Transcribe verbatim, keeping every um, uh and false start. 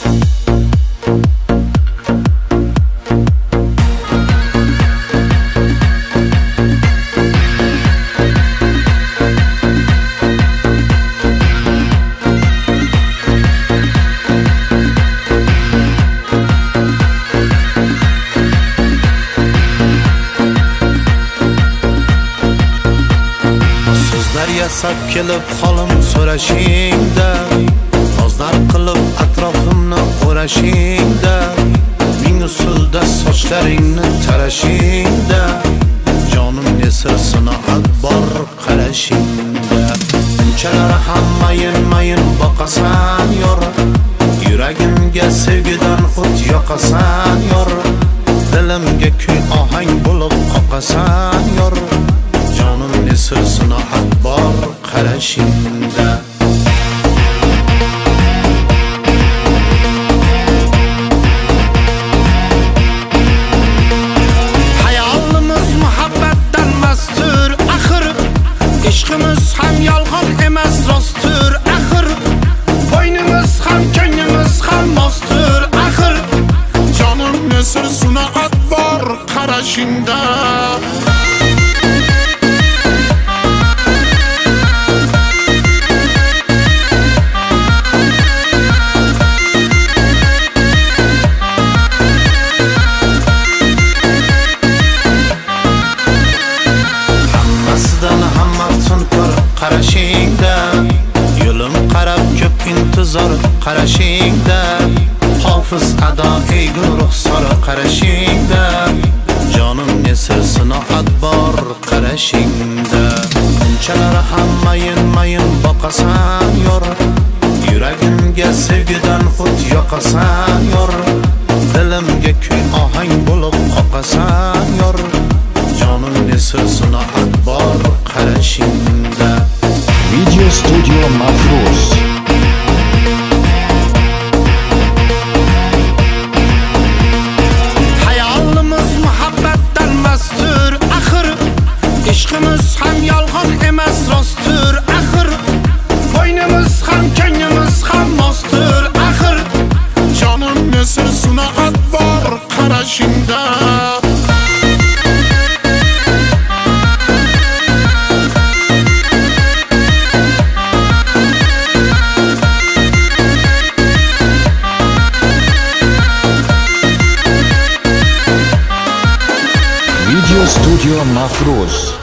Yasab kelib holim so'rashingda, nozlar qilib atrofimni o'rashingda, ming usulda sochlaringni tarashingda, jonim nesir sinoat bor qarashingda. Unchalar ham mayin-mayin boqasan yor, yuragimga sevgidan o't yoqasan yor, dilimga kuy ohang bo'lib oqasan yor, jonim nesir sinoat bor qarashingda. Hayolimiz muhabbatdan mastur axir, ishqimiz ham yolg'on emas rostdir axir, bo'ynimiz ham ko'nglimiz ham mostir axir, jonim nesir sinoat bor qarashingda. Qarashingda, yo'lim qarab ko'p intizor qarashingda, hofiz ado eygul ruxsor qarashingda, jonim nesir sinoat bor qarashingda. Unchalar ham mayin-mayin boqasan yor, yuragimga sevgidan o't yoqasan yor, dilimga kuy ohang bo'lib oqasan yor, jonim nesir sinoat bor qarashingda. Video Studio Mafruz. Hayolimiz muhabbatdan mastur axir, ishqimiz ham yolg'on emas rostdir axir, bo'ynimiz ham ko'nglimiz ham mostir axir, jonim nesir sinoat bor qarashingda. Video Studio Mafruz.